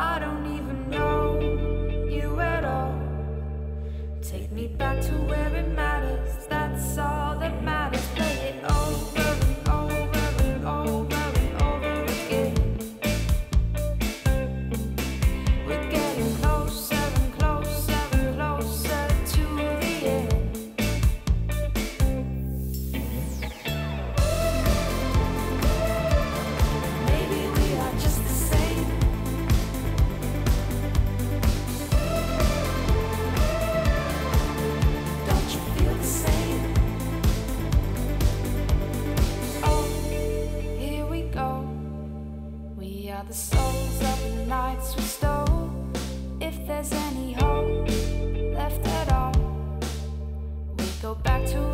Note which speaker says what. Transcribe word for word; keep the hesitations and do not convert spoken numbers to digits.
Speaker 1: I don't even know you at all. Take me back to where it matters, that's all that matters. Play it over and over and over and over again. We're getting closer and closer and closer to the end. Maybe we are just the same. Don't you feel the same? Oh, here we go. We are the souls of the nights we stole. If there's any hope left at all, we go back to